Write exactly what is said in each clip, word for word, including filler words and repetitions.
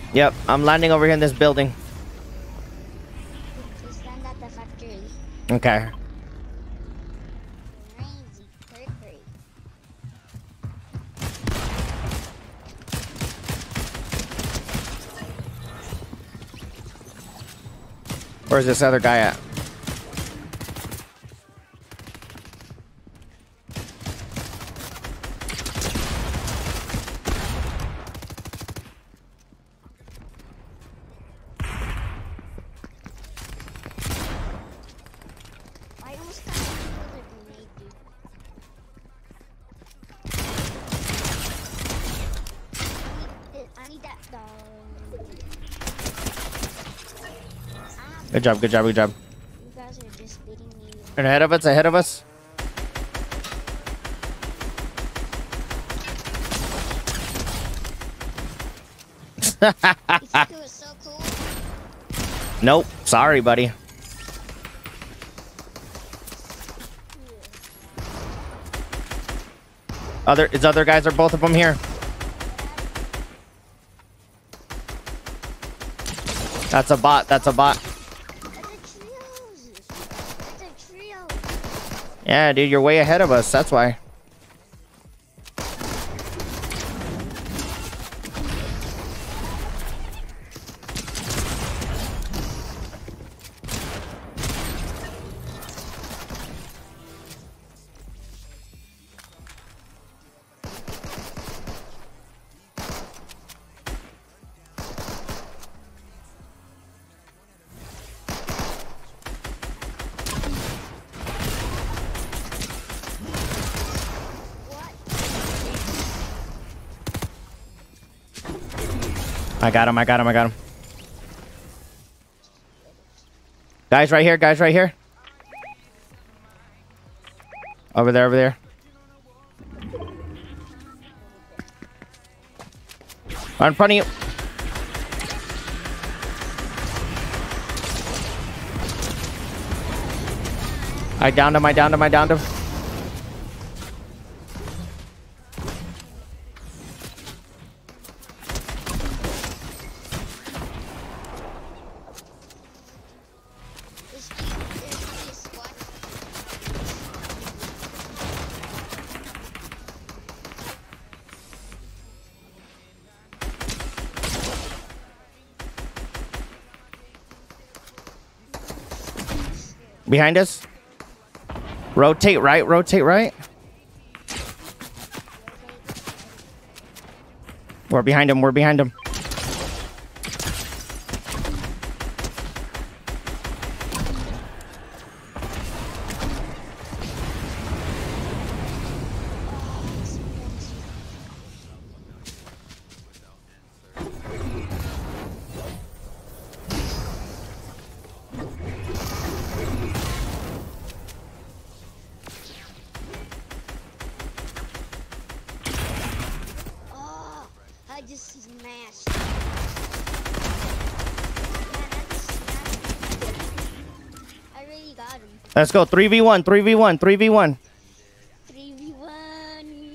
Yep, I'm landing over here in this building. Just land at the factory. Okay. Crazy, hurry. Where's this other guy at? I almost got another grenade, dude. I need, I need that dog. Good job, good job, good job. You guys are just beating me. And ahead of us, ahead of us. You think it was so cool? Nope. Sorry, buddy. Other, is other guys, are both of them here? That's a bot. That's a bot. It's a trios. It's a trio. Yeah, dude, you're way ahead of us. That's why. I got him. I got him. I got him. Guys right here. Guys right here. Over there. Over there. Right in front of you. I downed him. I downed him. I downed him. There's two- there's three squads. Behind us. Rotate right. Rotate right. We're behind him. We're behind him. Oh, I just smashed. Man, I just smashed him. I really got him. Let's go. three v one. three v one. three v one. three v one.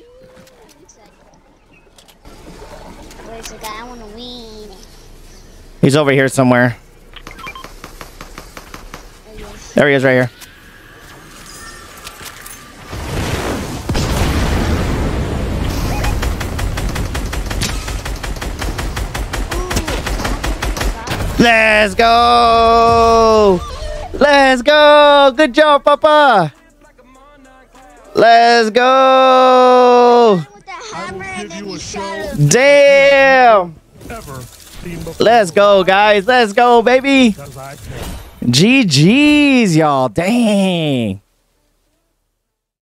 Where's the guy? I want to win. He's over here somewhere. There he is. There he is right here. Let's go! Let's go! Good job, Papa! Let's go! With the hammer and then he shot him. Damn! Let's go, guys. Let's go, baby. G G's, y'all. Dang.